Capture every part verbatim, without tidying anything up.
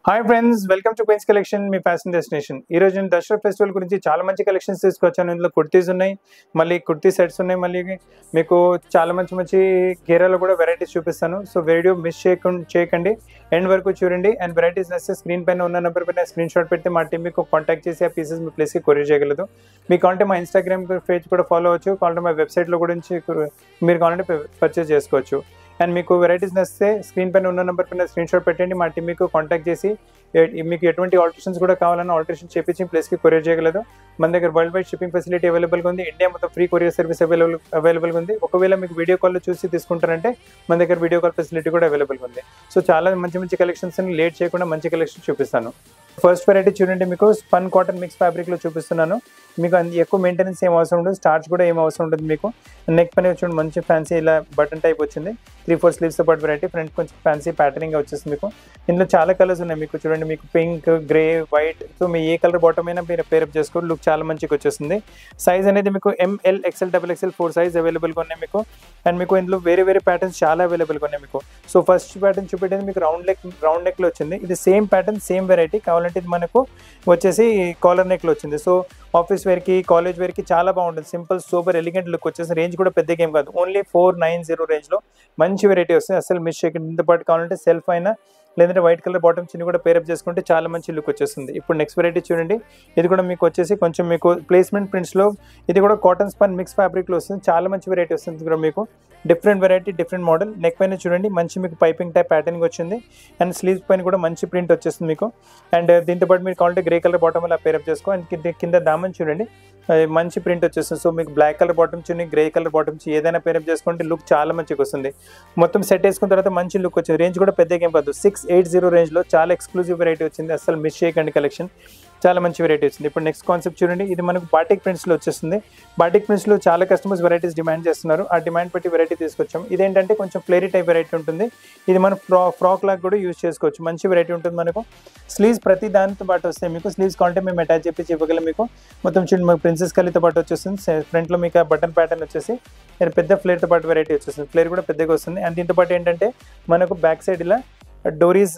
Hi friends, welcome to Queens Collection, మీ fashion destination. ఈ రోజు నేను దసరా ఫెస్టివల్ గురించి చాలా మంచి కలెక్షన్స్ తీసుకొచ్చాను. ఇందులో కుర్తీస్ ఉన్నాయి, మళ్ళీ కుర్తీ సెట్స్ ఉన్నాయి, మళ్ళీ మీకు చాలా మంచి మంచి గేరాలో కూడా వెరైటీస్ చూపిస్తాను. సో వీడియో మిస్ చేయకుండా చేయకండి, ఎండ్ వరకు చూడండి. అండ్ వెరైటీస్ నచ్చితే స్క్రీన్ పైన ఉన్న నెంబర్ పైన స్క్రీన్ షాట్ పెడితే మా టీం మీకు కాంటాక్ట్ చేసి ఆ పీసెస్ మీ ప్లేస్కి కొరియర్ చేయగలదు. మీకు కావాలంటే మా ఇన్స్టాగ్రామ్ పేజ్ కూడా ఫాలో అవ్వచ్చు, కావాలంటే మా వెబ్సైట్లో గురించి మీరు కావాలంటే పర్చేస్ చేసుకోవచ్చు. అండ్ మీకు వెరైటీస్ నచ్చితే స్క్రీన్ పైన ఉన్న నెంబర్ పైన స్క్రీన్ షాట్ పెట్టండి, మా టీం మీకు కాంటాక్ట్ చేసి మీకు ఎటువంటి ఆల్టరేషన్స్ కూడా కావాలన్నా ఆల్టరేషన్ చేపించి ప్లేస్కి కొరియర్ చేయగలదు. మన దగ్గర వరల్డ్ వైడ్ షిప్పింగ్ ఫెసిలిటీ అవైలబుల్గా ఉంది. ఇండియా మొత్తం ఫ్రీ కొరియర్ సర్వీస్ అవైలబుల్ అవైలబుల్గా ఉంది. ఒకవేళ మీకు వీడియో కాల్లో చూసి తీసుకుంటారంటే మన దగ్గర వీడియో కాల్ ఫెసిలిటీ కూడా అవైలబుల్గా ఉంది. సో చాలా మంచి మంచి కలెక్షన్స్ లేట్ చేయకుండా మంచి కలెక్షన్ చూపిస్తాను. ఫస్ట్ వెరైటీ చూడండి, మీకు స్పన్ కాటన్ మిక్స్ ఫ్యాబ్రిక్లో చూపిస్తున్నాను. మీకు ఎక్కువ మెయింటెనెన్స్ ఏం అవసరం ఉండదు, స్టార్చ్ కూడా ఏం అవసరం ఉంటుంది. మీకు నెక్ పని చూడండి, మంచి ఫ్యాన్సీ ఇలా బటన్ టైప్ వచ్చింది. త్రీ ఫోర్ స్లీవ్స్తో పాటు వెరైటీ, ఫ్రంట్ కొంచెం ఫ్యాన్సీ ప్యాటర్నింగ్ వచ్చేస్తుంది. మీకు ఇందులో చాలా కలర్స్ ఉన్నాయి. మీకు చూడండి, మీకు పింక్, గ్రే, వైట్, సో మీ ఏ కలర్ బాటమ్ అయినా మీరు పేరప్ చేసుకోండి, లుక్ చాలా మంచిగా వచ్చేస్తుంది. సైజ్ అనేది మీకు M L, XL, double XL four size అవైలబుల్గా ఉన్నాయి మీకు. అండ్ మీకు ఇందులో వేరే వేరే ప్యాటర్న్స్ చాలా అవైలబుల్గా ఉన్నాయి మీకు. సో ఫస్ట్ ప్యాటర్న్ చూపెట్టేది మీకు రౌండ్ నెక్ రౌండ్ నెక్లో వచ్చింది. ఇది సేమ్ ప్యాటర్న్, సేమ్ వెరైటీ. కావాలంటే ఇది మనకు వచ్చేసి కాలర్ నెక్లో వచ్చింది. సో ఆఫీస్ వేర్కి, కాలేజ్ వేర్కి చాలా బాగుంటుంది. సింపుల్ సూపర్ ఎలిగెంట్ లుక్ వచ్చేసి, రేంజ్ కూడా పెద్ద గేమ్ కాదు, ఓన్లీ ఫోర్ నైన్ జీరో రేంజ్లో మంచి వెరైటీ వస్తుంది. అసలు మిస్ చేయకండి. ఇంత పాటు కావాలంటే సెల్ఫ్ అయినా లేదంటే వైట్ కలర్ బాటమ్ చిన్న కూడా పేరప్ చేసుకుంటే చాలా మంచి లుక్ వచ్చేస్తుంది. ఇప్పుడు నెక్స్ట్ వెరైటీ చూడండి, ఇది కూడా మీకు వచ్చేసి కొంచెం మీకు ప్లేస్మెంట్ ప్రింట్స్లో, ఇది కూడా కాటన్ స్పన్ మిక్స్ ఫ్యాబ్రిక్లో వస్తుంది. చాలా మంచి వెరైటీ వస్తుంది కూడా మీకు. Different variety, different model. Neck పైన చూడండి మంచి మీకు పైపింగ్ టైప్ ప్యాటర్నింగ్ వచ్చింది. అండ్ స్లీవ్స్ పైన కూడా మంచి ప్రింట్ వచ్చేస్తుంది మీకు. అండ్ దీంతో పాటు మీరు కావాలంటే గ్రే కలర్ బాటమ్ అలా పేరప్ చేసుకో. అండ్ కింద దామన్ చూడండి మంచి ప్రింట్ వచ్చేస్తుంది. సో మీకు బ్లాక్ కలర్ బాటమ్ చూడండి, గ్రే కలర్ బాటమ్స్ ఏదైనా పేరప్ చేసుకుంటే లుక్ చాలా మంచిగా వస్తుంది. మొత్తం సెట్ వేసుకున్న తర్వాత మంచి లుక్ వచ్చింది. రేంజ్ కూడా పెద్ద గేమ్ కాదు, సిక్స్ ఎయిట్ జీరో రేంజ్లో చాలా ఎక్స్క్లూజివ్ వెరైటీ వచ్చింది. అసలు మిస్ చేయకండి కలెక్షన్, చాలా మంచి వెరైటీ వచ్చింది. ఇప్పుడు నెక్స్ట్ కాన్సెప్ట్ చూడండి, ఇది మనకు బాటిక్ ప్రింట్స్లో వచ్చేస్తుంది. బాటిక్ ప్రింట్స్లో చాలా కస్టమర్స్ వెరైటీస్ డిమాండ్ చేస్తున్నారు. ఆ డిమాండ్ పెట్టి వెరైటీ తీసుకొచ్చాం. ఇదేంటంటే కొంచెం ఫ్లేరీ టైప్ వెరైటీ ఉంటుంది. ఇది మనం ఫ్రా ఫ్రాక్ లాగా కూడా యూజ్ చేసుకోవచ్చు. మంచి వెరైటీ ఉంటుంది మనకు. స్లీవ్స్ ప్రతి దానితో పాటు వస్తాయి మీకు. స్లీవ్స్ కావాలంటే మేము అటాచ్ చేపించి ఇవ్వగలం మీకు. మొత్తం చూడండి, మాకు ప్రిన్సెస్ కలీతో పాటు వచ్చేస్తుంది. ఫ్రంట్లో మీకు బటన్ ప్యాటర్న్ వచ్చేసి పెద్ద ఫ్లేర్తో పాటు వెరైటీ వచ్చేస్తుంది. ఫ్లేర్ కూడా పెద్దగా వస్తుంది. అండ్ దీంతో పాటు ఏంటంటే మనకు బ్యాక్ సైడ్ ఇలా డోరీస్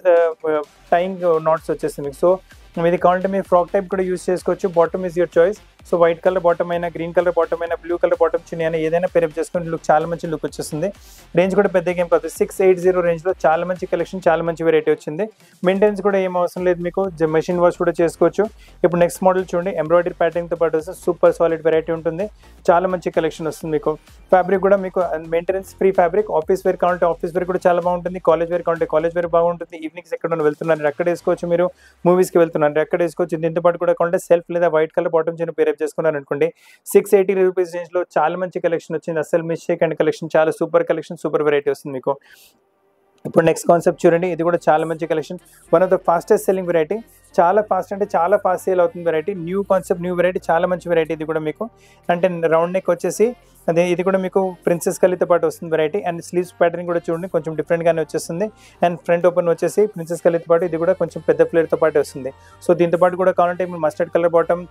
టైంగ్ నాట్స్ వచ్చేస్తుంది మీకు. సో ఇది కావాలంటే మీరు ఫ్రాక్ టైప్ కూడా యూజ్ చేసుకోవచ్చు. Bottom is your choice. So white colour bottom అయినా, గ్రీన్ కలర్ బాటమ్ అయినా, బ్లూ కలర్ బాటమ్ చిన్న అయినా ఏదైనా పేరప్ చేసుకుని లుక్ చాలా మంచి లుక్ వచ్చేస్తుంది. రేంజ్ కూడా పెద్ద గేమ్ కాదు, సిక్స్ ఎయిట్ జీరో రేంజ్లో చాలా మంచి కలెక్షన్, చాలా మంచి వెరైటీ వచ్చింది. మెయింటెనెన్స్ కూడా ఏం అవసరం లేదు మీకు, మెషిన్ వాష్ కూడా చేసుకోవచ్చు. ఇప్పుడు నెక్స్ట్ మోడల్ చూడండి, ఎంబ్రాయిడరీ ప్యాటర్న్తో పాటు వస్తే సూపర్ సాలిడ్ వెరైటీ ఉంటుంది. చాలా మంచి కలెక్షన్ వస్తుంది మీకు. ఫ్యాబ్రిక్ కూడా మీకు maintenance free fabric. Office wear కావాలంటే ఆఫీస్ వేర్ కూడా చాలా బాగుంటుంది. కాలేజ్ వేర్ కావాలంటే కాలేజ్ వేర్ బాగుంటుంది. ఈవినింగ్స్ ఎక్కడ వెళ్తున్నారు అక్కడ వేసుకోవచ్చు, మీరు మూవీస్కి వెళ్తున్నారు అక్కడ వేసుకోవచ్చు. దీంతో పాటు కూడా కావాలంటే సెల్ఫ్ లేదా వైట్ కలర్ బాటమ్ చిన్న పేరప్ చేసుకున్నారు అనుకోండి, సిక్స్ ఎయిటీ రూపీస్ రేంజ్లో చాలా మంచి కలెక్షన్ వచ్చింది. అసలు మిస్ చేయకండి కలెక్షన్, చాలా సూపర్ కలెక్షన్, సూపర్ వెరైటీ వస్తుంది మీకు. ఇప్పుడు నెక్స్ట్ కాన్సెప్ట్ చూడండి, ఇది కూడా చాలా మంచి collection. One of the fastest selling variety. చాలా ఫాస్ట్ అంటే చాలా ఫాస్ట్ సేల్ అవుతుంది variety. New concept, new variety, చాలా మంచి వెరైటీ. ఇది కూడా మీకు అంటే రౌండ్ నెక్ వచ్చేసి అదే, ఇది కూడా మీకు ప్రిన్సెస్ కలీతో పాటు వస్తుంది వెరైటీ. అండ్ స్లీవ్స్ ప్యాటర్న్ కూడా చూడండి కొంచెం డిఫరెంట్గానే వచ్చేస్తుంది. అండ్ ఫ్రంట్ ఓపెన్ వచ్చేసి ప్రిన్సెస్ కలీతో పాటు ఇది కూడా కొంచెం పెద్ద ఫ్లేర్తో పాటు వస్తుంది. సో దీంతో పాటు కూడా కావాలంటే మీరు mustard colour bottom,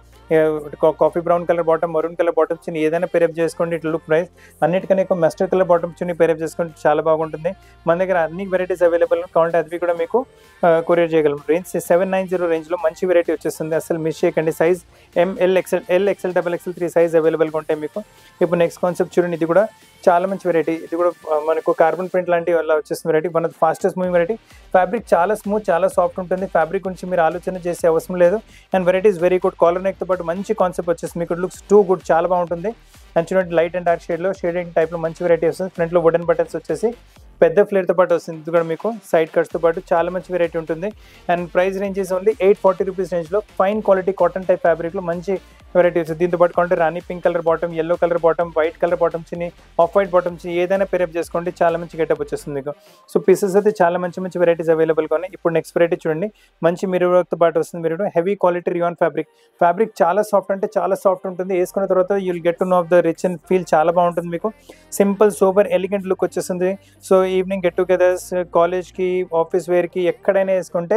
coffee brown colour bottom, maroon colour bottom చిన్న ఏదైనా పేరప్ చేసుకోండి. ఇట్లా లుక్ ప్రైస్ అన్నిటికన్నా ఎక్కువ మస్టర్డ్ కలర్ బాటమ్ చిన్న పేరప్ చేసుకుంటే చాలా బాగుంటుంది. మన దగ్గర అన్ని వెరైటీస్ అవైలబుల్, కావాలంటే అవి కూడా మీకు కొరియర్ చేయగలం. రేంజ్ సెవెన్ నైన్ జీరో రేంజ్లో మంచి వెరైటీ వచ్చేస్తుంది. అసలు మిస్ చేయకండి. Size M L, XL, L, XL, double XL three size అవైలబుల్గా ఉంటాయి మీకు. ఇప్పుడు నెక్స్ట్ కాన్సెప్ట్ చూడండి, ఇది కూడా చాలా మంచి వెరైటీ. ఇది కూడా మనకు కార్బన్ ప్రింట్ లాంటి వల్ల వచ్చేస్తుంది variety. One of the fastest moving variety. Fabric చాలా స్మూత్, చాలా సాఫ్ట్ ఉంటుంది. ఫ్యాబ్రిక్ గురించి మీరు ఆలోచన చేసే అవసరం లేదు. And variety is very good. Collar నెక్తో పాటు మంచి కాన్సెప్ట్ వచ్చేస్తుంది మీకు. లుక్స్ టూ గుడ్, చాలా బాగుంటుంది. అండ్ చూడండి, లైట్ అండ్ డార్క్ షేడ్లో షేడింగ్ టైప్లో మంచి వెరైటీ వస్తుంది. ఫ్రంట్లో వుడెన్ బటన్స్ వచ్చేసి పెద్ద ఫ్లేర్తో పాటు వస్తుంది. ఇది కూడా మీకు సైడ్ కట్స్తో పాటు చాలా మంచి వెరైటీ ఉంటుంది. And price ranges only eight forty rupees రేంజ్లో ఫైన్ క్వాలిటీ కాటన్ టైప్ ఫ్యాబ్రిక్లో మంచి వెరైటీ వస్తుంది. దీంతో పాటు కావాలంటే rani pink colour bottom, yellow colour bottom, white colour bottom చిన్ని, ఆఫ్ వైట్ బాటమ్ చిన్ని ఏదైనా పేరప్ చేసుకోండి, చాలా మంచి గెటప్ వచ్చేస్తుంది మీకు. సో పీసెస్ అయితే చాలా మంచి మంచి వెరైటీస్ అవైలబుల్గా ఉన్నాయి. ఇప్పుడు నెక్స్ట్ వెరైటీ చూడండి, మంచి మిర్రర్ వర్క్తో పాటు వస్తుంది. మీరు heavy quality rayon fabric. Fabric చాలా సాఫ్ట్ అంటే చాలా సాఫ్ట్ ఉంటుంది. వేసుకున్న తర్వాత you will get to know of the rich and feel చాలా బాగుంటుంది మీకు. సింపుల్ సూపర్ ఎలిగెంట్ లుక్ వచ్చేస్తుంది. సో ఈవినింగ్ గెట్ టుగెదర్స్, కాలేజ్కి, ఆఫీస్ వేర్కి ఎక్కడైనా వేసుకుంటే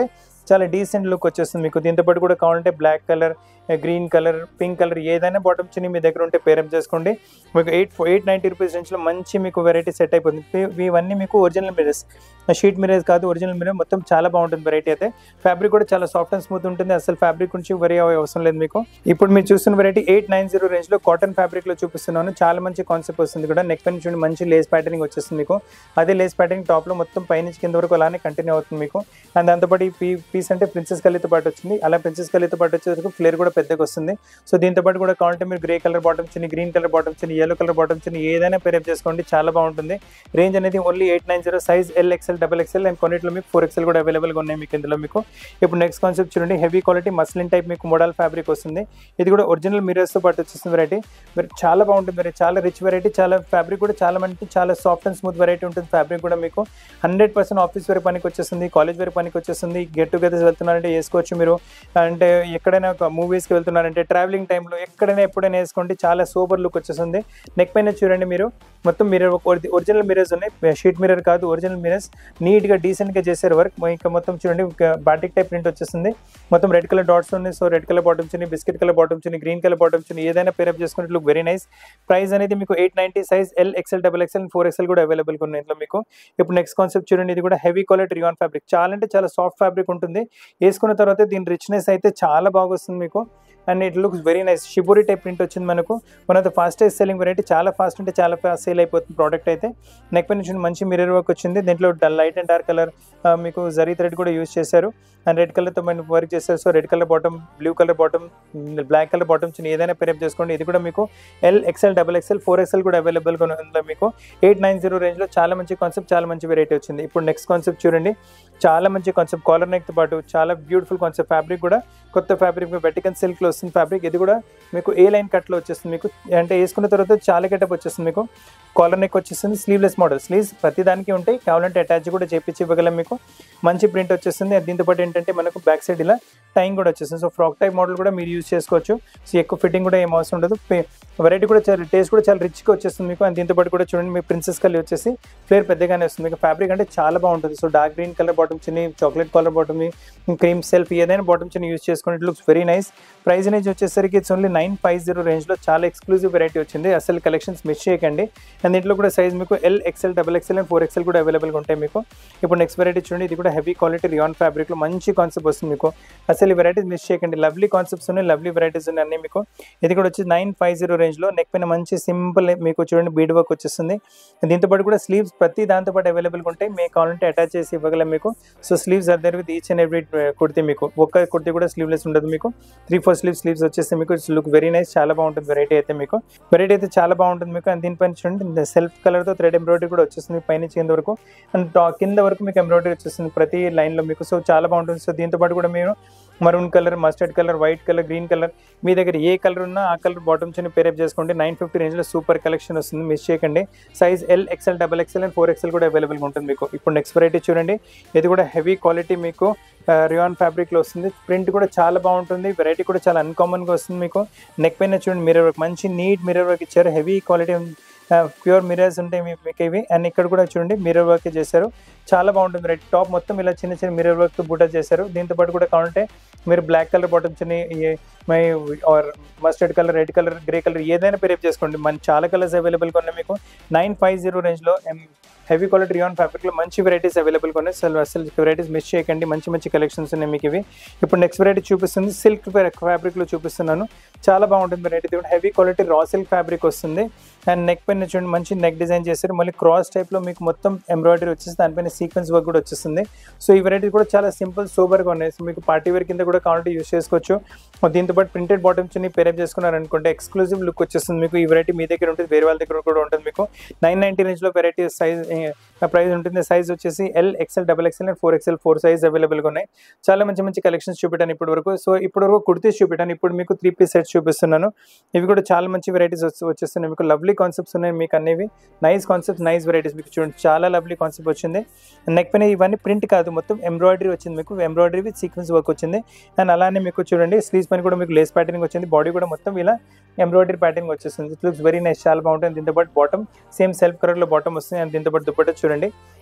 చాలా డీసెంట్ లుక్ వచ్చేస్తుంది మీకు. దీంతో పాటు కూడా కావాలంటే black colour, green colour, pink colour ఏదైనా బాటమ్ చిన్ని మీ దగ్గర ఉంటే పేరప్ చేసుకోండి. మీకు ఎయిట్ ఎయిట్ నైంటీ రూపీస్ రేంజ్లో మంచి మీకు వెరైటీ సెట్ అయిపోతుంది. ఇవన్నీ మీకు ఒరిజినల్ మిరర్స్, షీట్ మిరర్స్ కాదు, ఒరిజినల్ మిరర్. మొత్తం చాలా బాగుంటుంది వెరైటీ అయితే. ఫ్యాబ్రిక్ కూడా చాలా సాఫ్ట్ అండ్ స్మూత్ ఉంటుంది. అసలు ఫ్యాబ్రిక్ నుంచి వరి అవసరం లేదు మీకు. ఇప్పుడు మీరు చూస్తున్న వెరైటీ ఎయిట్ నైన్ జీరో రేంజ్లో కాటన్ ఫ్యాబ్రిక్లో చూపిస్తున్నాను. చాలా మంచి కాన్సెప్ట్ వస్తుంది కూడా. నెక్ పైన చూడండి మంచి లేస్ ప్యాటర్నింగ్ వచ్చేస్తుంది మీకు. అదే లేస్ ప్యాటర్నింగ్ టాప్లో మొత్తం పైనుంచి కింద వరకు అలానే కంటిన్యూ అవుతుంది మీకు. అండ్ దాంతోపాటు ఈ పీ పీస్ అంటే ప్రిన్సెస్ కలీతో పాటు వచ్చింది. అలా ప్రిన్సెస్ కలీతో పాటు వచ్చేసరికి ఫ్లేర్ కూడా పెద్దగా వస్తుంది. సో దీంతో పాటు కూడా కావాలంటే మీరు గ్రే కలర్ బాటమ్ చిన్ని, గ్రీన్ కలర్ బాటమ్ చిన్ని, యెల్లో కలర్ బాటమ్ చిన్ని ఏదైనా పేరప్ చేసుకోండి. చాలా బాగుంటుంది. రేంజ్ అనేది only eight nine zero. Size L XL, double XL and కొన్నిట్లో మీకు ఫోర్ ఎక్స్ఎల్ కూడా అవైలబుల్గా ఉన్నాయి మీకు ఇందులో మీకు. ఇప్పుడు నెక్స్ట్ కాన్సెప్ట్ చూడండి. హెవీ క్వాలిటీ మస్లిన్ టైప్ మీకు మోడల్ ఫ్యాబ్రిక్ వస్తుంది. ఇది కూడా ఒరిజినల్ మిరర్స్తో పాటు వచ్చేస్తుంది వెరైటీ. మరి చాలా బాగుంటుంది వెరైటీ, చాలా రిచ్ వెరైటీ. చాలా ఫ్యాబ్రిక్ కూడా చాలా మంచి చాలా సాఫ్ట్ అండ్ స్మూత్ వెరైటీ ఉంటుంది. ఫ్యాబ్రిక్ కూడా మీకు హండ్రెడ్ పర్సెంట్ ఆఫీస్ వేర్ పనికి వచ్చేస్తుంది, కాలేజ్ వేర్ పనికి వచ్చేస్తుంది. గెట్ టుగెదర్స్ వెళ్తున్నారంటే వేసుకోవచ్చు మీరు. అంటే ఎక్కడైనా ఒక మూవీస్కి వెళ్తున్నారంటే, ట్రావెలింగ్ టైంలో ఎక్కడైనా ఎప్పుడైనా వేసుకోండి. చాలా సూపర్ లుక్ వచ్చేస్తుంది. నెక్ పైన చూడండి మీరు మొత్తం మిర్రర్ ఒరిజినల్ మిరర్స్ ఉన్నాయి. షీట్ మిర్రర్ కాదు, ఒరిజినల్ మిరర్స్. నీట్గా డీసెంట్గా చేశారు వర్క్. ఇంకా మొత్తం చూడండి బాటిక్ టైప్ ప్రింట్ వచ్చేస్తుంది. మొత్తం రెడ్ కలర్ డాట్స్ ఉన్నాయి. సో రెడ్ కలర్ బాటమ్స్ ఉన్నాయి, బిస్కెట్ కలర్ బాటమ్స్ ఉన్నాయి, గ్రీన్ కలర్ బాటమ్స్ ఉన్నాయి. ఏదైనా పేరప్ చేసుకుంటే లుక్ వెరీ నైస్. ప్రైస్ అనేది మీకు eight ninety. Size L XL, double XL, four XL కూడా అవైలబుల్గా ఉన్నాయి ఇంట్లో మీకు. ఇప్పుడు నెక్స్ట్ కాన్సెప్ట్ చూడండి. ఇది కూడా హెవీ క్వాలిటీ రియాన్ ఫ్యాబ్రిక్. చాలా అంటే చాలా సాఫ్ట్ ఫ్యాబ్రిక్ ఉంటుంది. వేసుకున్న తర్వాత దీని రిచ్నెస్ అయితే చాలా బాగా వస్తుంది మీకు. And it looks very nice. Shibori type print వచ్చింది మనకు. One of the fastest selling variety. చాలా ఫాస్ట్ అంటే చాలా ఫాస్ట్ సేల్ అయిపోతుంది ప్రోడక్ట్ అయితే. నెక్ పైన నుంచి మంచి మిర్రర్ వర్క్ వచ్చింది. దీంట్లో లైట్ అండ్ డార్క్ కలర్ మీకు జరీ థ్రెడ్ కూడా యూజ్ చేశారు. అండ్ రెడ్ కలర్తో మనం వర్క్ చేస్తారు. So red colour bottom, blue colour bottom, black colour bottoms ఏదైనా పేరప్ చేసుకోండి. ఇది కూడా మీకు L XL, double XL, four XL కూడా అవైలబుల్గా ఉందో మీకు. ఎయిట్ నైన్ జీరో రేంజ్లో చాలా మంచి కాన్సెప్ట్, చాలా మంచి వెరైటీ వచ్చింది. ఇప్పుడు నెక్స్ట్ కాన్సెప్ట్ చూడండి. చాలా మంచి కాన్సెప్ట్. కాలర్ నెక్తో పాటు చాలా బ్యూటిఫుల్ కాన్సెప్ట్. ఫ్యాబ్రిక్ కూడా కొత్త ఫ్యాబ్రిక్, వెటికన్ సిల్క్లో వస్తుంది ఫ్యాబ్రిక్. ఇది కూడా మీకు ఏ లైన్ కట్లో వచ్చేస్తుంది మీకు. అంటే వేసుకున్న తర్వాత చాలా గెటప్ వచ్చేస్తుంది మీకు. కాలర్ నెక్ వచ్చేస్తుంది. Sleeveless model. స్లీవ్స్ ప్రతి దానికి ఉంటాయి. కావాలంటే అటాచ్ కూడా చేపించి ఇవ్వగలం మీకు. మంచి ప్రింట్ వచ్చేస్తుంది. దీంతో పాటు ఏంటంటే మనకు బ్యాక్ సైడ్ ఇలా టైం కూడా వచ్చేస్తుంది. సో ఫ్రాక్ టైప్ మోడల్ కూడా మీరు యూజ్ చేసుకోవచ్చు. సో ఎక్కువ ఫిట్టింగ్ కూడా ఏం అవసరం ఉండదు. వెరైటీ కూడా చాలా టేస్ట్ కూడా చాలా రిచ్గా వచ్చేస్తుంది మీకు. అండ్ దీంతో పాటు కూడా చూడండి మీ ప్రిన్సెస్ కలర్ వచ్చేసి ఫ్లేర్ పెద్దగానే వస్తుంది మీకు. ఫ్యాబ్రిక్ అంటే చాలా బాగుంటుంది. So dark green colour bottom చిన్ని, chocolate colour bottom, cream self ఏదైనా బాటమ్ చిన్ని యూజ్ చేసుకోండి. It looks very nice. Price అనేది వచ్చేసరికి it's only nine five zero రేంజ్లో చాలా ఎక్స్క్లూజివ్ వెరైటీ వచ్చింది. అసలు కలెక్షన్స్ మిస్ చేయకండి. అండ్ దీంట్లో కూడా సైజ్ మీకు L XL, double XL and four XL కూడా అవైలబుల్గా ఉంటాయి మీకు. ఇప్పుడు నెక్స్ట్ వెరైటీ చూడండి. ఇది కూడా హెవీ క్వాలిటీ రియాన్ ఫ్యాబ్రిక్లో మంచి కాన్సెప్ట్ వస్తుంది మీకు. అసలు ఈ వెరైటీస్ మిస్ చేయకండి. లవ్లీ కాన్సెప్ట్స్ ఉన్నాయి, లవ్లీ వెరైటీస్ ఉన్నాయి అన్నీ మీకు. ఇది కూడా వచ్చి నైన్ ఫైవ్ జీరో రేంజ్లో. నెక్ పైన మంచి సింపుల్ మీకు చూడండి బీడ్ వర్క్ వచ్చేస్తుంది. దీంతో పాటు కూడా స్లీవ్స్ ప్రతి దాంతో పాటు అవైలబుల్గా ఉంటాయి. మీకు కావాలంటే అటాచ్ చేసి ఇవ్వగలం మీకు. So sleeves are there with each and every kurti మీకు. ఒక్క కుర్తీ కూడా స్లీవ్లెస్ ఉండదు మీకు. త్రీ ఫోర్ స్లీవ్ స్లీవ్స్ వచ్చేసి మీకు. Look very nice. చాలా బాగుంటుంది వెరైటీ అయితే మీకు. వెరైటీ అయితే చాలా బాగుంటుంది మీకు. అండ్ దీనిపైన చూడండి సెల్ఫ్ కలర్తో థ్రెడ్ ఎంబ్రాయిడరీ కూడా వచ్చేస్తుంది పైన కింద వరకు. అండ్ కింద వరకు మీకు ఎంబ్రాయిడరీ వచ్చేస్తుంది ప్రతి లైన్లో మీకు. సో చాలా బాగుంటుంది. సో దీంతో పాటు కూడా మీరు maroon colour, mustard colour, white colour, green colour మీ దగ్గర ఏ కలర్ ఉన్నా ఆ కలర్ బాటమ్స్ అని పేరప్ చేసుకోండి. నైన్ ఫిఫ్టీ రేంజ్లో సూపర్ కలెక్షన్ వస్తుంది. మిస్ చేయకండి. Size L XL, double XL and four XL కూడా అవైలబుల్గా ఉంటుంది మీకు. ఇప్పుడు నెక్స్ట్ వెరైటీ చూడండి. ఇది కూడా హెవీ క్వాలిటీ మీకు రియాన్ ఫ్యాబ్రిక్లో వస్తుంది. ప్రింట్ కూడా చాలా బాగుంటుంది. వెరైటీ కూడా చాలా అన్కామన్గా వస్తుంది మీకు. నెక్ పైన చూడండి మిర్రర్ వర్క్, మంచి నీట్ మిర్రర్ వర్క్ ఇచ్చారు. హెవీ క్వాలిటీ ప్యూర్ మిరర్స్ ఉంటాయి మీకు ఇవి. అండ్ ఇక్కడ కూడా చూడండి మిర్రర్ వర్క్ చేశారు. చాలా బాగుంటుంది. రెడ్ టాప్ మొత్తం ఇలా చిన్న చిన్న మిర్రర్ వర్క్తో బూటా చేశారు. దీంతో పాటు కూడా కావాలంటే మీరు బ్లాక్ కలర్ బాటమ్స్ మై or mustard colour, red colour, grey colour ఏదైనా పేరప్ చేసుకోండి. మన చాలా కలర్స్ అవైలబుల్గా ఉన్నాయి మీకు. నైన్ ఫైవ్ జీరో రేంజ్లో హెవీ క్వాలిటీ రియాన్ ఫ్యాబ్రిక్లో మంచి వెరైటీస్ అవైలబుల్గా ఉన్నాయి. అసలు అసలు వెరైటీస్ మిస్ చేయకండి. మంచి మంచి కలెక్షన్స్ ఉన్నాయి మీకు ఇవి. ఇప్పుడు నెక్స్ట్ వెరైటీ చూపిస్తుంది. సిల్క్ ఫ్యాబ్రిక్లో చూపిస్తున్నాను. చాలా బాగుంటుంది వెరైటీ. Heavy quality raw silk fabric వస్తుంది. అండ్ నెక్ పైన చూడండి మంచి నెక్ డిజైన్ చేశారు. మళ్ళీ క్రాస్ టైప్లో మీకు మొత్తం ఎంబ్రాయిడరీ వచ్చేసి దానిపైన సీక్వెన్స్ వర్క్ కూడా వచ్చేస్తుంది. సో ఈ వెరైటీ కూడా చాలా సింపుల్ సూపర్గా ఉన్నాయి. సో మీకు పార్టీ వేర్ కింద కూడా కావాలంటే యూస్ చేసుకోవచ్చు. దీంతో పాటు ప్రింటెడ్ బాటమ్స్ ని పేరప్ చేసుకున్నారనుకుంటే ఎక్స్క్లూజివ్ లుక్ వచ్చేస్తుంది మీకు. ఈ వెరైటీ మీ దగ్గర ఉంటుంది, వేరే వాళ్ళ దగ్గర కూడా ఉంటుంది మీకు. నైన్ నైన్టీ రేంజ్లో వెరైటీ సైజ్ ప్రైస్ ఉంటుంది. సైజ్ వచ్చేసి L XL, double XL and four XL four size అవైలబుల్గా ఉన్నాయి. చాలా మంచి మంచి కలెక్షన్స్ చూపెట్టాను ఇప్పటి వరకు. సో ఇప్పటి వరకు కుర్తీస్ చూపెట్టాను. ఇప్పుడు మీకు త్రీ పీస్ సెట్స్ చూపిస్తున్నాను. ఇవి కూడా చాలా మంచి వెరైటీస్ వచ్చేస్తున్నాయి మీకు. లవ్లీ కాన్సెప్ట్స్ ఉన్నాయి మీకు అనేవి. నైస్ కాన్సెప్ట్స్, నైస్ వెరైటీస్ మీకు చూడండి. చాలా లవ్లీ కాన్సెప్ట్ వచ్చింది. నెక్ పైన ఇవన్నీ ప్రింట్ కాదు, మొత్తం ఎంబ్రాయిడరీ వచ్చింది మీకు. ఎంబ్రాయిడరీ విత్ సీక్వెన్స్ వర్క్ వచ్చింది. అండ్ అలానే మీకు చూడండి స్లీవ్స్ పైన కూడా మీకు లేస్ ప్యాటర్నింగ్ వచ్చింది. బాడీ కూడా మొత్తం ఇలా ఎంబ్రాయిడరీ ప్యాటర్నింగ్ వచ్చేస్తుంది. It looks very nice. చాలా బాగుంటుంది. దీంతో పాటు బాటమ్ సేమ్ సెల్ఫ్ కలర్లో బాటమ్ వస్తుంది. అండ్ దీంతో పాటు దుపట్టా చూడండి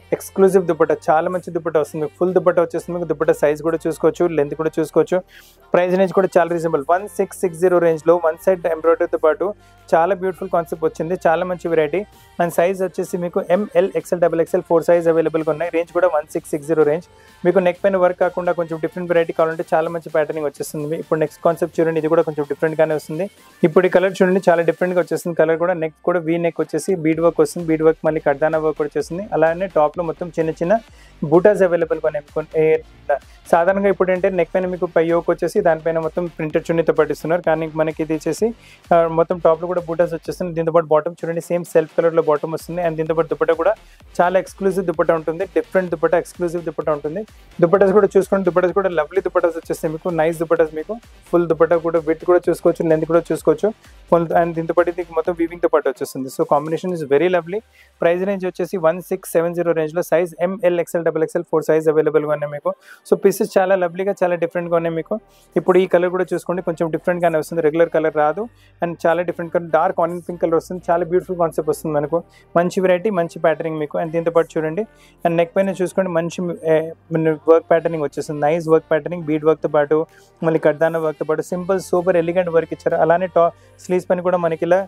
ఎక్స్క్లూజివ్ దుపట్టా, చాలా మంచి దుపట్టా వస్తుంది మీకు. ఫుల్ దుపట్టా వచ్చేస్తుంది మీకు. దుపట్టా సైజ్ కూడా చూసుకోవచ్చు, లెంత్ కూడా చూసుకోవచ్చు. ప్రైస్ రేంజ్ కూడా చాలా reasonable, one six six zero రేంజ్లో వన్ సైడ్ ఎంబ్రాయిడరీతో పాటు చాలా బ్యూటిఫుల్ కాన్సెప్ట్ వచ్చింది. చాలా మంచి వెరైటీ. అండ్ సైజ్ వచ్చేసి మీకు M L XL double XL four size అవైలబుల్గా ఉన్నాయి. రేంజ్ కూడా one six six zero range. మీకు నెక్ పైన వర్క్ కాకుండా కొంచెం డిఫరెంట్ వెరైటీ కావాలంటే చాలా మంచి ప్యాటర్నింగ్ వచ్చేస్తుంది. ఇప్పుడు నెక్స్ట్ కాన్సెప్ట్ చూడండి, ఇది కూడా కొంచెం డిఫరెంట్గానే వస్తుంది. ఇప్పుడు ఈ కలర్ చూడండి, చాలా డిఫరెంట్గా వచ్చేస్తుంది. కలర్ కూడా నెక్ కూడా వీ నెక్ వచ్చేసి బీడ్ వర్క్ వస్తుంది. బీడ్ వర్క్ మళ్ళీ కడ్దానా వర్క్ వచ్చేస్తుంది. అలానే టాప్లో మొత్తం చిన్న చిన్న బూటాస్ అవైలబుల్గా ఉన్నాయి. సాధారణంగా ఇప్పుడు ఏంటంటే నెక్ పైన మీకు పై యోక్ వచ్చేసి దానిపైన మొత్తం ప్రింటెడ్ చున్నీతో పట్టిస్తున్నారు. కానీ మనకి ఇది వచ్చేసి మొత్తం టాప్లో కూడా బూటాస్ వచ్చేస్తుంది. దీంతో పాటు బాటమ్ చూడండి, సేమ్ సెల్ఫ్ కలర్లో బాటమ్ వస్తుంది. అండ్ దీంతో పాటు దుపట్టా కూడా చాలా ఎక్స్క్లూజివ్ దుపట్టా ఉంటుంది. డిఫరెంట్ దుపట్టా, ఎక్స్క్లూజివ్ దుపట్టా ఉంటుంది. దుపట్టాస్ కూడా చూసుకోండి, దుపట్టాస్ కూడా లవ్లీ దుపట్టాస్ వచ్చేస్తాయి మీకు. నైస్ దుపట్టాస్ మీకు. ఫుల్ దుపట్టా కూడా విత్ కూడా చూసుకోవచ్చు, లెంత్ కూడా చూసుకోవచ్చు. ఫుల్ అండ్ దీంతో పాటు ఇది మొత్తం వీవింగ్తో పాటు వచ్చేస్తుంది. So combination is very lovely. Price range వచ్చేసి వన్ సిక్స్ సెవెన్ జీరో రేంజ్లో size M L XL double XL four size అవైలబుల్గా ఉన్నాయి మీకు. సో పీసెస్ చాలా లవ్లీగా, చాలా డిఫరెంట్గా ఉన్నాయి మీకు. ఇప్పుడు ఈ కలర్ కూడా చూసుకోండి, కొంచెం డిఫరెంట్గానే వస్తుంది. రెగ్యులర్ కలర్ రాదు అండ్ చాలా different colour, dark onion pink colour వస్తుంది. చాలా బ్యూటిఫుల్ కాన్సెప్ట్ వస్తుంది మనకు. మంచి వెరైటీ, మంచి ప్యాటర్నింగ్ మీకు. అండ్ దీంతో పాటు చూడండి, అండ్ నెక్ పైన చూసుకోండి మంచి వర్క్ ప్యాటర్నింగ్ వచ్చేస్తుంది. నైస్ వర్క్ ప్యాటర్నింగ్, బీడ్ వర్క్తో పాటు మళ్ళీ కడ్దానా వర్క్తో పాటు సింపుల్ సూపర్ ఎలిగెంట్ వర్క్ ఇచ్చారు. అలానే టా స్లీవ్స్ పైన కూడా మనకి ఇలా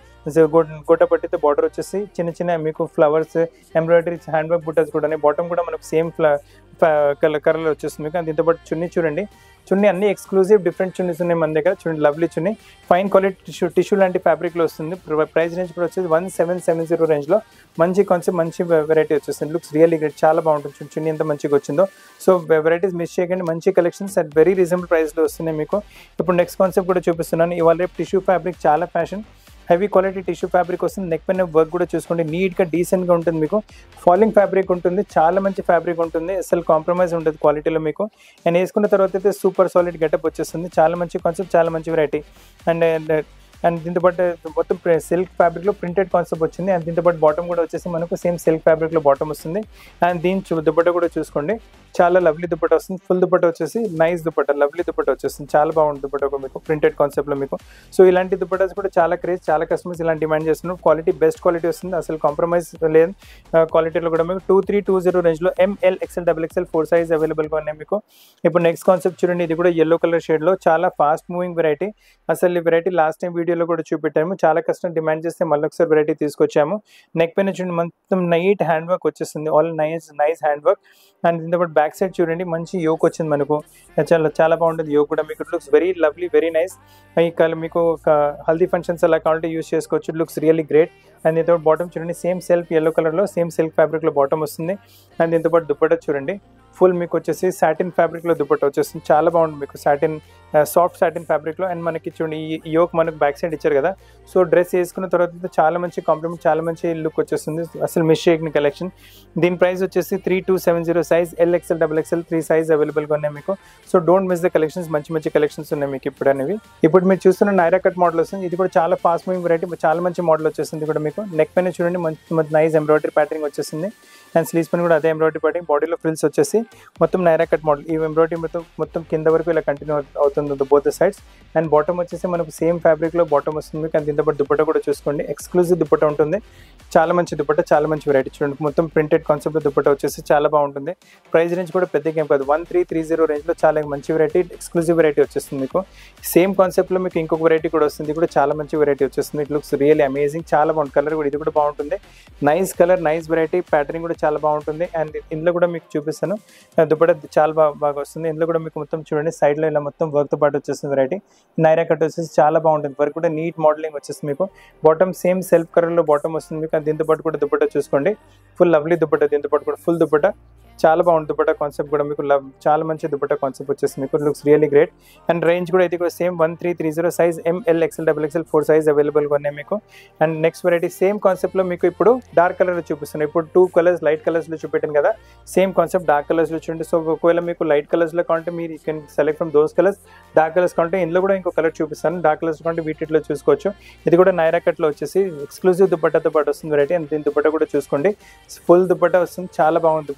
గొట్ట పట్టితే బార్డర్ వచ్చేసి చిన్న చిన్న మీకు ఫ్లవర్స్ ఎంబ్రాయిడరీ హ్యాండ్ వర్క్ బుట్టస్ కూడా. బాటమ్ కూడా మనకు సేమ్ ఫ్ల కలర్ కలర్లో వచ్చేస్తుంది మీకు. దీంతో పాటు చున్నీ చూడండి, చున్నీ అన్ని ఎక్స్క్లూజివ్ డిఫరెంట్ చున్నీస్ ఉన్నాయి మన దగ్గర. చూడండి lovely chunni, fine quality tissue tissue లాంటి ఫ్యాబ్రిక్లో వస్తుంది. ప్రైస్ రేంజ్ కూడా వచ్చేసి వన్ సెవెన్ సెవెన్ జీరో రేంజ్లో మంచి కాన్సెప్ట్, మంచి వెరైటీ వచ్చేస్తుంది. లుక్స్ రియల్లీ గ్రేట్, చాలా బాగుంటుంది. చున్నీ ఎంత మంచిగా వచ్చిందో. సో వెరైటీస్ మిస్ చేయకండి, మంచి కలెక్షన్స్ అట్ వెరీ రీజనబుల్ ప్రైస్లో వస్తున్నాయి మీకు. ఇప్పుడు నెక్స్ట్ కాన్సెప్ట్ కూడా చూపిస్తున్నాను. ఇవాళ రేపు టిష్యూ ఫ్యాబ్రిక్ చాలా fashion, heavy quality tissue fabric వస్తుంది. నెక్ పైన వర్క్ కూడా చూసుకోండి, నీట్గా డీసెంట్గా ఉంటుంది మీకు. ఫాలింగ్ ఫ్యాబ్రిక్ ఉంటుంది, చాలా మంచి ఫ్యాబ్రిక్ ఉంటుంది. అసలు కాంప్రమైజ్ ఉంటుంది క్వాలిటీలో మీకు. అండ్ వేసుకున్న తర్వాత అయితే సూపర్ సాలిడ్ గెటప్ వచ్చేస్తుంది. చాలా మంచి కాన్సెప్ట్, చాలా మంచి వెరైటీ. అండ్ అండ్ దీంతో పాటు మొత్తం సిల్క్ ఫ్యాబ్రిక్లో ప్రింటెడ్ కాన్సెప్ట్ వచ్చింది. అండ్ దీంతో పాటు బాటమ్ కూడా వచ్చేసి మనకు సేమ్ సిల్క్ ఫ్యాబ్రిక్లో బాటమ్ వస్తుంది. అండ్ దీని దుపట్టా కూడా చూసుకోండి, చాలా లవ్లీ దుపట్టా వస్తుంది. ఫుల్ దుపట్టా వచ్చేసి నైస్ దుపట్టా, లవ్లీ దుపట్టా వచ్చేస్తుంది. చాలా బాగుంటుంది దుపట్టా మీకు, ప్రింటెడ్ కాన్సెప్ట్లో మీకు. సో ఇలాంటి దుపట్టాస్ కూడా చాలా క్రేజ్, చాలా కస్టమర్స్ ఇలాంటి డిమాండ్ చేస్తున్నారు. క్వాలిటీ బెస్ట్ క్వాలిటీ వస్తుంది, అసలు కాంప్రమైజ్ లేదు క్వాలిటీలో కూడా మీకు. టూ త్రీ టూ జీరో రేంజ్లో M L XL double XL four size అవైలబుల్గా ఉన్నాయి మీకు. ఇప్పుడు నెక్స్ట్ కాన్సెప్ట్ చూడండి, ఇది కూడా ఎల్లో కలర్ షేడ్లో చాలా ఫాస్ట్ మూవింగ్ వెరైటీ. అసలు ఈ వెరైటీ లాస్ట్ టైం వీడియోలో కూడా చూపెట్టాము. చాలా కస్టమర్ డిమాండ్ చేస్తే మళ్ళీ ఒకసారి వెరైటీ తీసుకొచ్చాము. నెక్ పైన చూడండి మొత్తం నైట్ హ్యాండ్ వర్క్ వచ్చేస్తుంది, all nice nice hand work. And దీంతో పాటు బ్యాక్ సైడ్ చూడండి మంచి యోక్ వచ్చింది మనకు. చాలా చాలా బాగుంటుంది యోక్ కూడా మీకు. Looks very lovely, very nice. ఈ కలర్ మీకు ఒక హల్దీ ఫంక్షన్స్ అలా కావాలంటే యూస్ చేసుకోవచ్చు. Looks really great. అండ్ దీంతో బాటమ్ చూడండి, సేమ్ సెల్ఫ్ ఎల్లో కలర్లో సేమ్ సిల్క్ ఫ్యాబ్రిక్లో బాటమ్ వస్తుంది. అండ్ దీంతో పాటు దుపట్టా చూడండి, ఫుల్ మీకు వచ్చేసి సాటిన్ ఫ్యాబ్రిక్లో దుపట్టా వచ్చేస్తుంది. చాలా బాగుంటుంది మీకు, సాటిన్ సాఫ్ట్ సాటిన్ ఫ్యాబ్రిక్లో. అండ్ మనకి చూడండి ఈ యోక్ మనకు బ్యాక్ సైడ్ ఇచ్చారు కదా. సో డ్రెస్ వేసుకున్న తర్వాత చాలా మంచి కాంప్లిమెంట్, చాలా మంచి లుక్ వచ్చేస్తుంది. అసలు మిస్ చేయని కలెక్షన్. దీని ప్రైస్ వచ్చేసి three two seven zero size L XL double XL three size అవైలబుల్గా ఉన్నాయి మీకు. So don't miss the collections, మంచి మంచి కలెక్షన్స్ ఉన్నాయి మీకు ఇప్పుడు అనేవి. ఇప్పుడు మీరు చూస్తున్న నైరా కట్ మోడల్ వస్తుంది. ఇది కూడా చాలా ఫాస్ట్ మూవింగ్ వెరైటీ, చాలా మంచి మోడల్ వచ్చేస్తుంది కూడా మీకు. నెక్ పైన చూడండి మంచి నైస్ ఎంబ్రాయిడరీ ప్యాటర్నింగ్ వచ్చేసింది. అండ్ స్లీవ్స్ పైన కూడా అదే ఎంబ్రాయిడరీ ప్యాటర్నింగ్, బాడీలో ఫ్రిల్స్ వచ్చేసి మొత్తం నైరా కట్ మోడల్. ఈ ఎంబ్రాయిడరీ మొత్తం మొత్తం కింద వరకు ఇలా కంటిన్యూ అవుతుంది both the sides. And bottom వచ్చేసి మనకు సేమ్ ఫ్యాబ్రిక్లో బాటమ్ వస్తుంది మీకు. అండ్ దీంతో పాటు దుపట్టా కూడా చూసుకోండి, ఎక్స్క్లూజివ్ దుపట్టా ఉంటుంది. చాలా మంచి దుపట్టా, చాలా మంచి వెరైటీ. చూడండి మొత్తం ప్రింటెడ్ కాన్సెప్ట్ దుపట్టా వచ్చేసి చాలా బాగుంటుంది. ప్రైస్ రేంజ్ కూడా పెద్ద గేమ్ కాదు, వన్ త్రీ త్రీ జీరో రేంజ్లో చాలా మంచి వెరైటీ, ఎక్స్క్లూజివ్ వెరైటీ వచ్చేస్తుంది మీకు. సేమ్ కాన్సెప్ట్లో మీకు ఇంకొక వెరైటీ కూడా వస్తుంది, కూడా చాలా మంచి వెరైటీ వచ్చేస్తుంది. ఇట్ లుక్స్ రియల్లీ అమేజింగ్, చాలా బాగుంటుంది. కలర్ కూడా ఇది కూడా బాగుంటుంది, nice colour, nice variety. Patterning కూడా చాలా బాగుంటుంది. అండ్ ఇందులో కూడా మీకు చూపిస్తాను, దుపట్టా చాలా బాగా బాగా వస్తుంది. ఇందులో కూడా మీకు మొత్తం చూడండి సైడ్లో ఇలా మొత్తం వర్క్తో పాటు వచ్చేస్తుంది వెరైటీ. నైరా కట్ వచ్చేసి చాలా బాగుంటుంది, వర్క్ కూడా నీట్ మోడలింగ్ వచ్చేస్తుంది మీకు. బాటమ్ సేమ్ సెల్ఫ్ కలర్లో బాటమ్ వస్తుంది మీకు. దీంతో పాటు కూడా దుపట్టా చూసుకోండి, ఫుల్ లవ్లీ దుపట్టా. దీంతో పాటు కూడా ఫుల్ దుపట్టా, చాలా బాగుంటుంది దుపట్టా కాన్సెప్ట్ కూడా మీకు. లవ్ చాలా మంచి దుపట్టా కాన్సెప్ట్ వచ్చేసి మీకు. Looks really great. And range కూడా ఇది కూడా same one three three zero size M L XL double XL four size అవైలబుల్గా ఉన్నాయి మీకు. అండ్ నెక్స్ట్ వెరైటీ సేమ్ కాన్సెప్ట్లో మీకు ఇప్పుడు డార్క్ కలర్లో చూపిస్తున్నాను. ఇప్పుడు టూ కలర్స్ లైట్ కలర్స్లో చూపెట్టాను కదా, సేమ్ కాన్సెప్ట్ డార్క్ కలర్స్లో చూడండి. సో ఒకవేళ మీకు లైట్ కలర్స్లో కావాలంటే మీరు you can select from those colours. Dark colours కావాలంటే ఇందులో కూడా ఇంకో కలర్ చూపిస్తాను. డార్క్ కలర్స్ కావాలంటే వీటిలో చూసుకోవచ్చు. ఇది కూడా నైరా కట్లో వచ్చేసి ఎక్స్క్లూజివ్ దుపట్టాతో పాటు వస్తుంది వెరైటీ. అండ్ దీని దుపట్టా కూడా చూసుకోండి, ఫుల్ దుపట్టా వస్తుంది, చాలా బాగుంది దుపట్టా కూడా మీకు.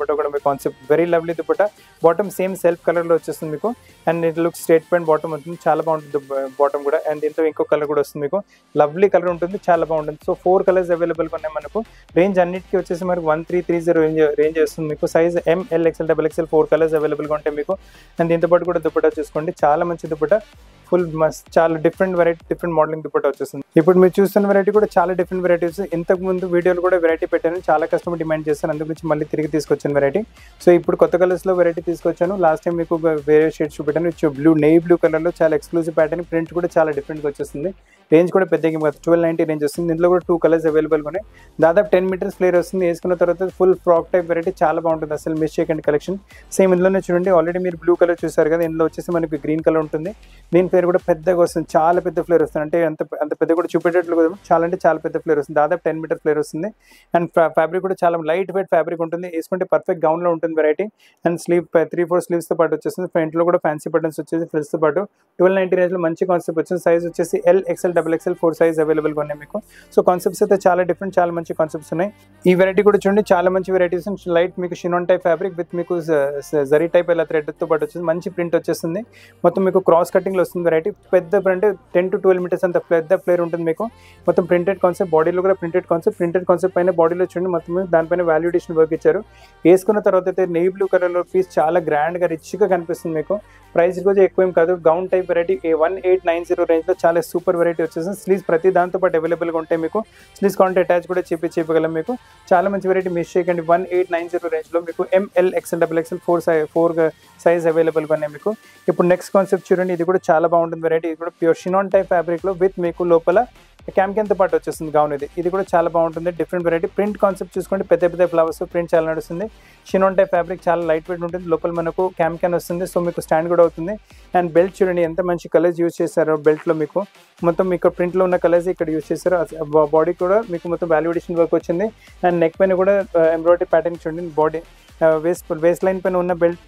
Concept. Very lovely dupatta. Bottom same self కలర్లో వచ్చేస్తుంది మీకు. And it look straight pant bottom ఉంటుంది, చాలా బాగుంటుంది బాటమ్ కూడా. అండ్ దీంతో ఇంకో కలర్ కూడా వస్తుంది మీకు, లవ్లీ కలర్ ఉంటుంది, చాలా బాగుంటుంది. సో ఫోర్ కలర్స్ అవైలబుల్గా ఉన్నాయి మనకు. రేంజ్ అన్నిటికీ వచ్చేసి మనకు one three three zero range range వస్తుంది మీకు. Size M L XL double XL four colours అవైలబుల్గా ఉంటాయి మీకు. అండ్ దీంతో పాటు కూడా దుపట్టా చూసుకోండి, చాలా మంచి దుపట్టా, ఫుల్ మస్ట్, చాలా different variety different modelling dupatta వచ్చేస్తుంది. ఇప్పుడు మీరు చూస్తున్న వెరైటీ కూడా చాలా డిఫరెంట్ వెరైటీస్. ఇంతకు ముందు వీడియోలు కూడా వెరైటీ పెట్టాను, చాలా కస్టమర్ డిమాండ్ చేస్తాను, అందుగురించి మళ్ళీ తిరిగి తీసుకొచ్చాను వెరైటీ. సో ఇప్పుడు కొత్త కలర్స్లో వెరైటీ తీసుకొచ్చాను. లాస్ట్ టైం మీకు వేరే షేడ్స్ చూపెట్టాను. బ్లూ నెయ్యి బ్లూ కలర్లో చాలా ఎక్స్క్లూజివ్ ప్యాటర్న్, ప్రింట్ కూడా చాలా డిఫరెంట్గా వచ్చేస్తుంది. రేంజ్ కూడా పెద్దగా కాదు, ట్వెల్వ్ నైంటీ రేంజ్ వస్తుంది. దీంట్లో కూడా టూ కలర్స్ అవైలబుల్గా ఉన్నాయి. దాదాపు టెన్ మీటర్స్ ఫ్లేర్ వస్తుంది. వేసుకున్న తర్వాత ఫుల్ ఫ్రాక్ టైప్ వెరైటీ, చాలా బాగుంటుంది, అసలు మిస్ చేయకండి కలెక్షన్. సేమ్ ఇందులోనే చూడండి, ఆల్రెడీ మీరు బ్లూ కలర్ చూసారు కదా, ఇందులో వచ్చేసి మనకి గ్రీన్ కలర్ ఉంటుంది. దీని ఫ్లేర్ కూడా పెద్దగా వస్తుంది, చాలా పెద్ద ఫ్లేర్ వస్తుంది. అంటే అంత అంత పెద్ద కూడా చూపెట్టేట్లు కూడా చాలా అంటే చాలా పెద్ద ఫ్లేర్ వస్తుంది, దాదాపు టెన్ మీటర్ ఫ్లేర్ వస్తుంది. అండ్ ఫ్యాబ్రిక్ కూడా చాలా లైట్ వెయిట్ ఫ్యాబ్రిక్ ఉంటుంది, వేసుకుంటే పర్ఫెక్ట్ గౌన్లో ఉంటుంది variety. And sleeve three four స్లీవ్స్తో పాటు వచ్చేస్తుంది. ఫ్రంట్లో కూడా ఫ్యాన్సీ బటన్స్ వచ్చేసి ఫ్రిల్స్తో పాటు ట్వెల్వ్ నైంటీ రేంజ్లో మంచి కాన్సెప్ట్ వచ్చింది. సైజ్ వచ్చేసి L XL double XL four size అవైలబుల్గా ఉన్నాయి మీకు. సో కాన్సెప్ట్స్ అయితే చాలా డిఫరెంట్, చాలా మంచి కాన్సెప్ట్స్ ఉన్నాయి. ఈ వెరైటీ కూడా చూడండి, చాలా మంచి వెరైటీస్. లైట్ మీకు షినాన్ టైప్ ఫ్యాబ్రిక్ విత్ మీకు జరీ టైప్ ఇలా థ్రెడ్తో పాటు వచ్చేసి మంచి ప్రింట్ వచ్చేస్తుంది. మొత్తం మీకు క్రాస్ కటింగ్లో వస్తుంది వెరైటీ. పెద్ద print ten to twelve metres అంత పెద్ద ఫ్లేర్ ఉంటుంది మీకు. మొత్తం ప్రింటెడ్ కాన్సెప్ట్, బాడీలో కూడా ప్రింటెడ్ కాన్సెప్ట్. ప్రింటెడ్ కాన్సెప్ట్ పైన బాడీలో చూడండి మొత్తం దానిపైన వాల్యుడేషన్ వర్క్ ఇచ్చారు. వేసుకున్న తర్వాత అయితే నెయ్యి బ్లూ కలర్లో పీస్ చాలా గ్రాండ్గా రిచ్గా కనిపిస్తుంది మీకు. ప్రైస్ కూడా ఎక్కువ ఏం కాదు, gown type variety one eight nine zero రేంజ్లో చాలా సూపర్ వెరైటీ వచ్చేసింది. స్లీవ్స్ ప్రతి దాంతో పాటు అవైలబుల్గా ఉంటాయి మీకు. స్లీవ్స్ కాంటే అటాచ్ కూడా చెప్పి చెప్పగలం మీకు. చాలా మంచి వెరైటీ, మిస్ చేయకండి. వన్ ఎయిట్ నైన్ జీరో రేంజ్లో మీకు M L XL double XL four size four size అవైలబుల్గా ఉన్నాయి మీకు. ఇప్పుడు నెక్స్ట్ కాన్సెప్ట్ చూడండి, ఇది కూడా చాలా బాగుంటుంది వెరైటీ. ఇది కూడా ప్యూర్ షినాన్ టైప్ ఫ్యాబ్రిక్లో విత్ మీకు లోపల క్యామ్కెన్తో పాటు వచ్చేస్తుంది గౌన్. ఇది ఇది కూడా చాలా బాగుంటుంది, డిఫరెంట్ వెరైటీ. ప్రింట్ కాన్సెప్ట్ చూసుకోండి, పెద్ద పెద్ద ఫ్లవర్స్ ప్రింట్ చాలా నడుస్తుంది. షినాన్ టైప్ ఫ్యాబ్రిక్ చాలా లైట్ వెయిట్ ఉంటుంది. లోపల మనకు క్యామ్కెన్ వస్తుంది, సో మీకు స్టాండ్ కూడా అవుతుంది. అండ్ బెల్ట్ చూడండి ఎంత మంచి కలర్స్ యూజ్ చేశారో బెల్ట్లో మీకు. మొత్తం మీకు ప్రింట్లో ఉన్న కలర్స్ ఇక్కడ యూజ్ చేశారు. బాడీ కూడా మీకు మొత్తం వాల్యుడేషన్ వర్క్ వచ్చింది. అండ్ నెక్ పైన కూడా ఎంబ్రాయిడరీ ప్యాటర్న్ చూడండి. బాడీ వేస్ట్ వేస్ట్ లైన్ పైన ఉన్న బెల్ట్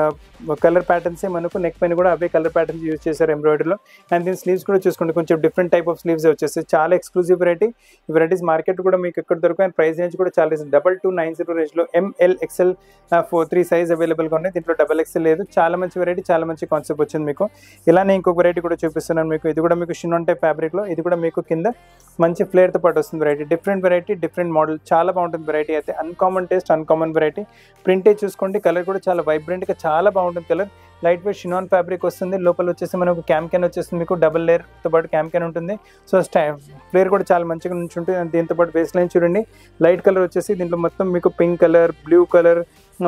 కలర్ ప్యాటర్న్సే మనకు నెక్ పైన కూడా అవే కలర్ ప్యాటర్న్స్ యూజ్ చేశారు ఎంబ్రాయిడరీలో. అండ్ దీని స్లీవ్స్ కూడా చూసుకోండి, కొంచెం డిఫరెంట్ టైప్ ఆఫ్ స్లీవ్స్ వచ్చేసి చాలా ఎక్స్క్లూజివ్ వెరైటీ. ఈ వెరైటీస్ మార్కెట్ కూడా మీకు ఎక్కడ దొరకవు. అండ్ ప్రైస్ రేంజ్ కూడా చాలా డబల్ టూ నైన్ జీరో రేంజ్లో M L XL four three size అవైలబుల్గా ఉన్నాయి. దీంట్లో డబల్ ఎక్స్ఎల్ లేదు. చాలా మంచి వెరైటీ, చాలా మంచి కాన్సెప్ట్ వచ్చింది మీకు. ఇలానే ఇంకొక వెరైటీ కూడా చూపిస్తున్నాను మీకు. ఇది కూడా మీకు షినాన్ టైప్ ఫ్యాబ్రిక్లో, ఇది కూడా మీకు కింద మంచి ఫ్లేర్తో పాటు వస్తుంది variety. Different variety, different model, చాలా బాగుంటుంది వెరైటీ అయితే. Uncommon taste, uncommon variety. ప్రింటే చూసుకోండి, కలర్ కూడా చాలా వైబ్రెంట్గా చాలా బాగుంటుంది colour. Light weight chiffon fabric వస్తుంది. లోపల వచ్చేసి మనకు క్యామ్కెన్ వచ్చేస్తుంది మీకు, డబల్ లేయర్తో పాటు క్యామ్కెన్ ఉంటుంది. సో స్టై ఫ్లేర్ కూడా చాలా మంచిగా నుంచి ఉంటుంది. దీంతో పాటు వేస్ట్ లైన్ చూడండి, లైట్ కలర్ వచ్చేసి దీంట్లో మొత్తం మీకు పింక్ కలర్, బ్లూ కలర్,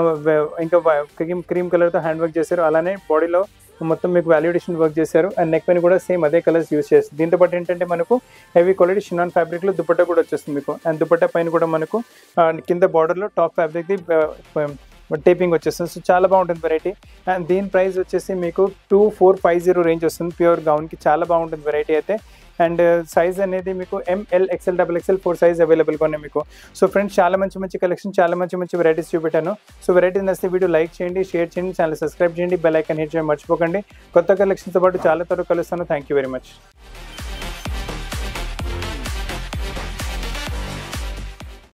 ఇంకా క్రీమ్ క్రీమ్ కలర్తో హ్యాండ్ వర్క్ చేశారు. అలానే బాడీలో మొత్తం మీకు వాల్యుడేషన్ వర్క్ చేశారు. అండ్ నెక్ పైన కూడా సేమ్ అదే కలర్స్ యూజ్ చేస్తారు. దీంతో పాటు ఏంటంటే మనకు హెవీ క్వాలిటీ షినాన్ ఫ్యాబ్రిక్లో దుపట్టా కూడా వచ్చేస్తుంది మీకు. అండ్ దుపట్టా పైన కూడా మనకు కింద బార్డర్లో టాప్ ఫ్యాబ్రిక్ది టేపింగ్ వచ్చేస్తుంది. సో చాలా బాగుంటుంది వెరైటీ. అండ్ దీని ప్రైస్ వచ్చేసి మీకు two four five zero range వస్తుంది ప్యూర్ గౌన్కి. చాలా బాగుంటుంది వెరైటీ అయితే. అండ్ సైజ్ అనేది మీకు M L XL double XL four size అవైలబుల్గా ఉన్నాయి మీకు. సో ఫ్రెండ్స్, చాలా మంచి మంచి కలెక్షన్, చాలా మంచి మంచి వెరైటీస్ చూపెట్టాను. సో వెరైటీస్ నచ్చితే వీడియో లైక్ చేయండి, షేర్ చేయండి, ఛానల్ సబ్స్క్రైబ్ చేయండి, బెల్ ఐకాన్ హిట్ చేయడం మర్చిపోకండి. కొత్త కలెక్షన్తో పాటు చాలా త్వరగా కలుస్తాను. Thank you very much.